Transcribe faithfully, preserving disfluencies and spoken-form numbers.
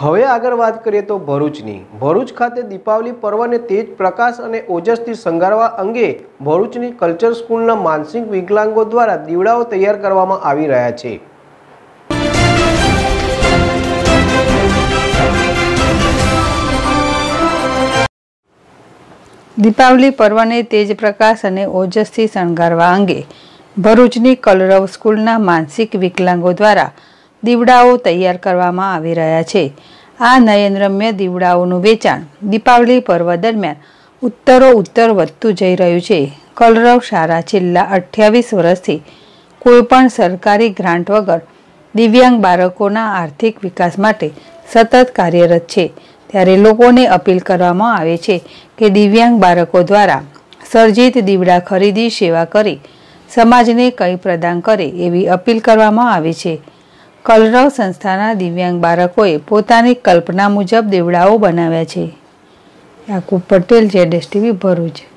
હવે આગળ વાત કરીએ તો ભરૂચની ભરૂચ ખાતે દીપાવલી પર્વને તેજ પ્રકાશ અને ઓજસથી શણગારવા અંગે ભરૂચની કલ્ચર સ્કૂલના માનસિક વિકલાંગો દ્વારા દીવડાઓ તૈયાર કરવામાં આવી રહ્યા છે। દીપાવલી પર્વને તેજ પ્રકાશ અને ઓજસથી શણગારવા અંગે ભરૂચની કલરવ સ્કૂલના માનસિક વિકલાંગો દ્વારા દીવડાઓ તૈયાર કરવામાં આવી રહ્યા છે। આ નયનરમ્ય દીવડાઓનું વેચાણ દીપાવલી પર્વ દરમિયાન ઉત્તરો ઉત્તર વધતું જઈ રહ્યું છે। કલરવ શાળા છેલ્લા અઠ્યાવીસ વર્ષથી કોઈપણ સરકારી ગ્રાન્ટ વગર દિવ્યાંગ બાળકોના આર્થિક વિકાસ માટે સતત કાર્યરત છે। ત્યારે લોકોને અપીલ કરવામાં આવે છે કે દિવ્યાંગ બાળકો દ્વારા સર્જિત દીવડા ખરીદી સેવા કરી સમાજને કંઈ પ્રદાન કરે એવી અપીલ કરવામાં આવે છે। કલરવ સંસ્થાના દિવ્યાંગ બાળકોએ પોતાની કલ્પના મુજબ દીવડાઓ બનાવ્યા છે। યાકુબ પટેલ, જેડેશ ટીવી, ભરૂચ।